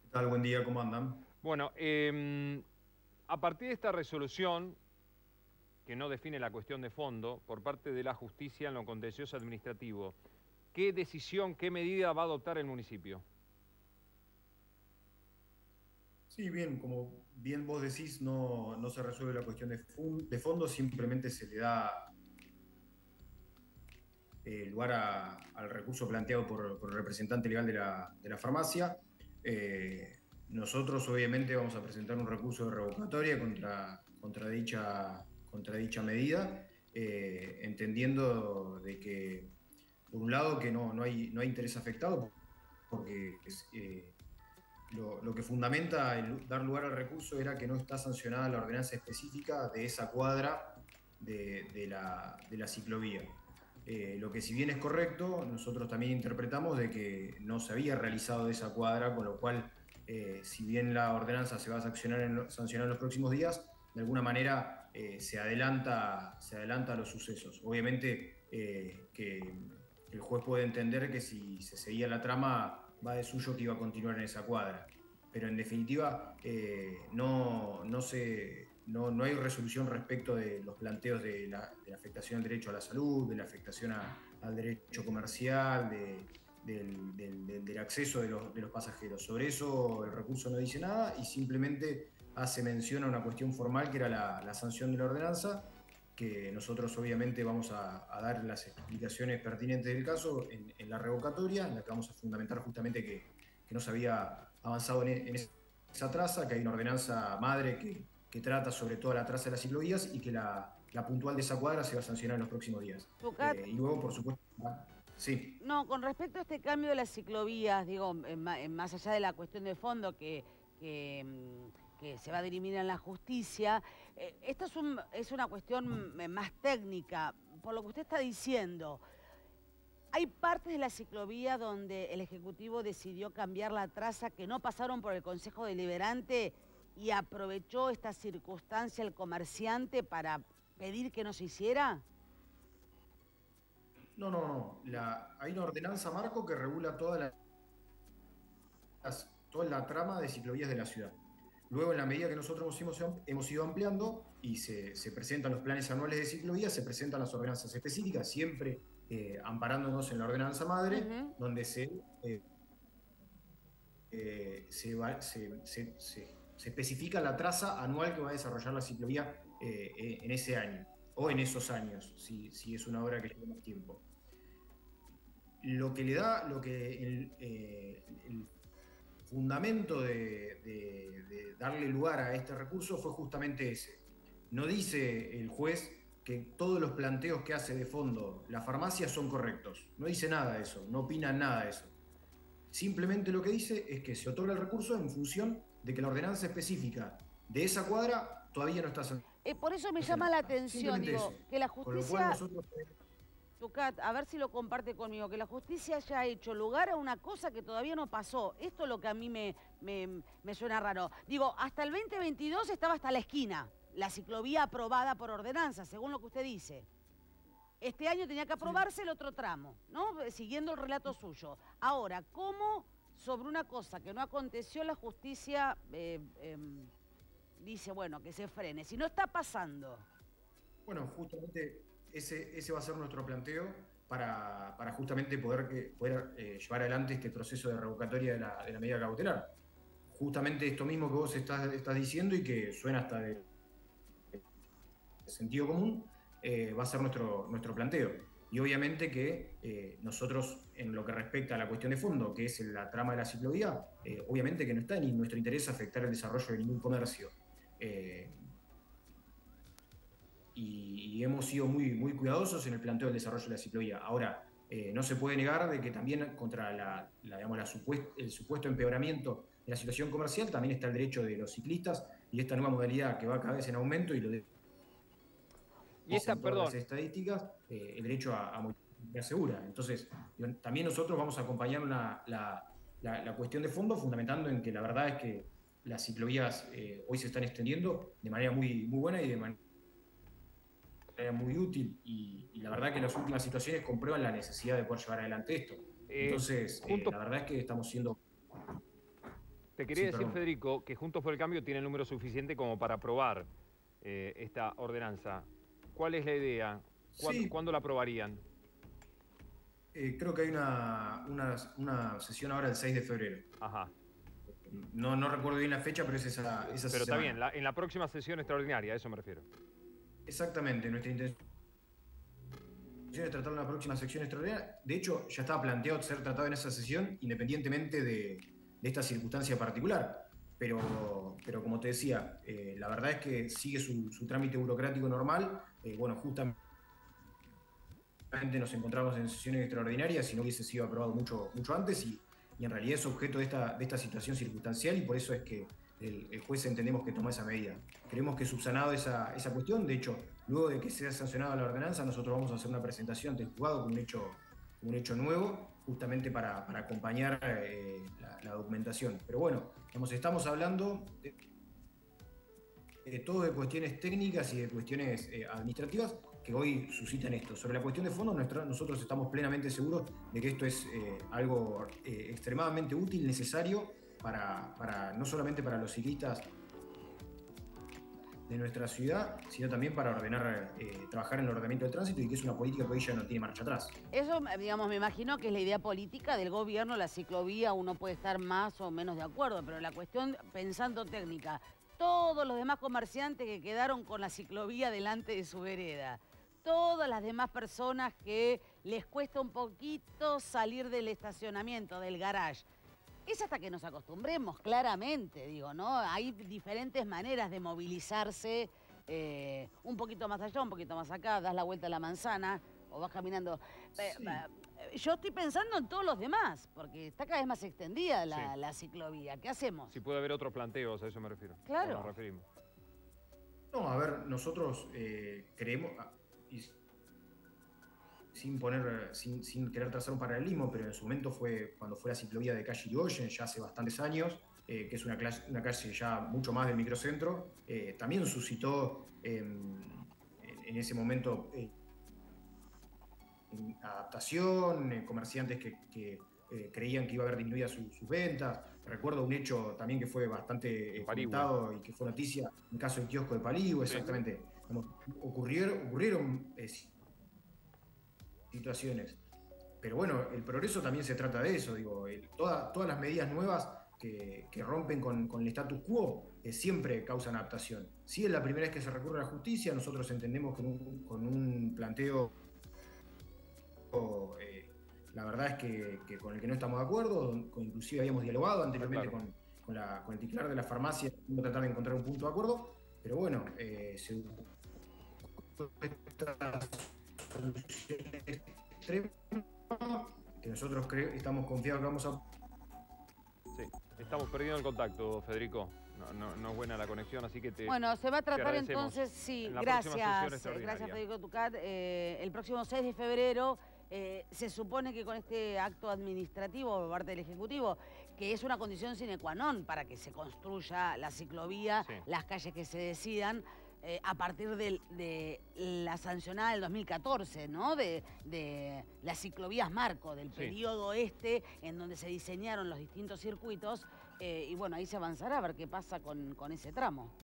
Tal? Buen día, ¿cómo andan? Bueno, a partir de esta resolución, que no define la cuestión de fondo, por parte de la justicia en lo contencioso administrativo, ¿qué decisión, qué medida va a adoptar el municipio? Sí, bien, como bien vos decís, no se resuelve la cuestión de fondo, simplemente se le da lugar al recurso planteado por el representante legal de la farmacia. Eh, Nosotros obviamente vamos a presentar un recurso de revocatoria contra dicha medida, entendiendo de que, por un lado, que no hay interés afectado, porque lo que fundamenta el dar lugar al recurso era que no está sancionada la ordenanza específica de esa cuadra de la ciclovía. Lo que, si bien es correcto, nosotros también interpretamos de que no se había realizado esa cuadra, con lo cual, si bien la ordenanza se va a sancionar en los próximos días, de alguna manera se adelanta a los sucesos. Obviamente, que el juez puede entender que si se seguía la trama, va de suyo que iba a continuar en esa cuadra. Pero en definitiva, no hay resolución respecto de los planteos de la afectación al derecho a la salud, de la afectación al derecho comercial, del acceso de los pasajeros. Sobre eso el recurso no dice nada y simplemente hace mención a una cuestión formal que era la sanción de la ordenanza, que nosotros obviamente vamos a dar las explicaciones pertinentes del caso en la revocatoria, en la que vamos a fundamentar justamente que no se había avanzado en esa traza, que hay una ordenanza madre que trata sobre toda la traza de las ciclovías y que la puntual de esa cuadra se va a sancionar en los próximos días. Tucat, Y luego, por supuesto, sí. no, con respecto a este cambio de las ciclovías, digo, más allá de la cuestión de fondo que se va a dirimir en la justicia, esto es una cuestión más técnica. Por lo que usted está diciendo, hay partes de la ciclovía donde el Ejecutivo decidió cambiar la traza que no pasaron por el Consejo Deliberante y aprovechó esta circunstancia el comerciante para pedir que no se hiciera. No, no, no. Hay una ordenanza marco que regula toda la trama de ciclovías de la ciudad. Luego, en la medida que nosotros hemos ido ampliando y se presentan los planes anuales de ciclovías, se presentan las ordenanzas específicas, siempre amparándonos en la ordenanza madre, Ujú. donde eh, se especifica la traza anual que va a desarrollar la ciclovía en ese año o en esos años, si es una obra que lleva más tiempo. El fundamento de darle lugar a este recurso fue justamente ese. No dice el juez que todos los planteos que hace de fondo la farmacia son correctos. No dice nada de eso, no opina nada de eso. Simplemente lo que dice es que se otorga el recurso en función de que la ordenanza específica de esa cuadra todavía no está Por eso me llama la sancionada. atención, Simplemente digo, eso. que la Con lo cual justicia, nosotros... Tucat, a ver si lo comparte conmigo, que la justicia haya hecho lugar a una cosa que todavía no pasó. Esto es lo que a mí me suena raro. Digo, hasta el 2022 estaba hasta la esquina, la ciclovía aprobada por ordenanza, según lo que usted dice. Este año tenía que Sí. aprobarse el otro tramo, ¿no? Siguiendo el relato suyo. Ahora, ¿cómo sobre una cosa que no aconteció la justicia dice, bueno, que se frene? Si no está pasando. Bueno, justamente ese va a ser nuestro planteo para justamente poder llevar adelante este proceso de revocatoria de la medida cautelar. Justamente esto mismo que vos estás diciendo y que suena hasta de sentido común, va a ser nuestro planteo. Y obviamente que nosotros, en lo que respecta a la cuestión de fondo, que es la trama de la ciclovía, obviamente que no está en nuestro interés afectar el desarrollo de ningún comercio. Eh, y hemos sido muy, muy cuidadosos en el planteo del desarrollo de la ciclovía. Ahora, no se puede negar de que también contra digamos, el supuesto empeoramiento de la situación comercial también está el derecho de los ciclistas y esta nueva modalidad que va cada vez en aumento y lo Y esta, dicen todas las perdón, estadísticas, el derecho a movilidad segura. Entonces, también nosotros vamos a acompañar la cuestión de fondo fundamentando en que la verdad es que las ciclovías hoy se están extendiendo de manera muy, muy buena y de manera muy útil y la verdad que las últimas situaciones comprueban la necesidad de poder llevar adelante esto. Entonces, junto la verdad es que estamos siendo... Te quería decir, perdón. Federico, que Juntos por el Cambio tiene el número suficiente como para aprobar esta ordenanza. ¿Cuál es la idea? Sí, ¿Cuándo la aprobarían? creo que hay una sesión ahora el 6 de febrero. Ajá. No recuerdo bien la fecha, pero es esa Pero semana. está bien, en la próxima sesión extraordinaria, a eso me refiero. Exactamente, nuestra intención es tratarlo en la próxima sección extraordinaria. De hecho, ya estaba planteado ser tratado en esa sesión, independientemente de esta circunstancia particular. Pero como te decía, la verdad es que sigue su trámite burocrático normal. Bueno, justamente nos encontramos en sesiones extraordinarias, si no hubiese sido aprobado mucho antes, y en realidad es objeto de esta situación circunstancial, y por eso es que el juez entendemos que tomó esa medida. Creemos que subsanado esa cuestión. De hecho, luego de que sea sancionada la ordenanza, nosotros vamos a hacer una presentación ante el juzgado con un hecho nuevo, justamente para acompañar la documentación. Pero bueno, estamos hablando de todo de cuestiones técnicas y de cuestiones administrativas que hoy suscitan esto. Sobre la cuestión de fondo, nosotros estamos plenamente seguros de que esto es algo extremadamente útil, necesario, no solamente para los ciclistas de nuestra ciudad, sino también para trabajar en el ordenamiento del tránsito, y que es una política que hoy ya no tiene marcha atrás. Eso, digamos, me imagino que es la idea política del gobierno. La ciclovía uno puede estar más o menos de acuerdo, pero la cuestión, pensando técnica, todos los demás comerciantes que quedaron con la ciclovía delante de su vereda, todas las demás personas que les cuesta un poquito salir del estacionamiento, del garage, es hasta que nos acostumbremos, claramente, digo, ¿no? Hay diferentes maneras de movilizarse, un poquito más allá, un poquito más acá, das la vuelta a la manzana o vas caminando. Sí. Yo estoy pensando en todos los demás, porque está cada vez más extendida la ciclovía. ¿Qué hacemos? Si puede haber otros planteos, a eso me refiero. Claro. Nos referimos. No, a ver, nosotros creemos, y sin querer trazar un paralelismo, pero en su momento fue cuando fue la ciclovía de calle Irigoyen, ya hace bastantes años, que es una calle ya mucho más del microcentro. También suscitó en ese momento adaptación, comerciantes que creían que iba a haber disminuidas sus ventas. Recuerdo un hecho también que fue bastante comentado y que fue noticia, el caso del kiosco de Paligüe, exactamente. Ocurrieron situaciones. Pero bueno, el progreso también se trata de eso, digo, todas las medidas nuevas que rompen con el status quo siempre causan adaptación. Si es la primera vez que se recurre a la justicia, nosotros entendemos que con un planteo, la verdad es que con el que no estamos de acuerdo, inclusive habíamos dialogado anteriormente con el titular de la farmacia, tratar de encontrar un punto de acuerdo, pero bueno, se extrema que nosotros estamos confiados que vamos a... Sí, estamos perdiendo el contacto, Federico. No es buena la conexión, así que Bueno, se va a tratar entonces, sí, gracias Federico Tucat. El próximo 6 de febrero se supone que con este acto administrativo por parte del Ejecutivo, que es una condición sine qua non para que se construya la ciclovía, las calles que se decidan, a partir de la sancionada del 2014, ¿no? De las ciclovías marco, del periodo en donde se diseñaron los distintos circuitos, y bueno, ahí se avanzará a ver qué pasa con ese tramo.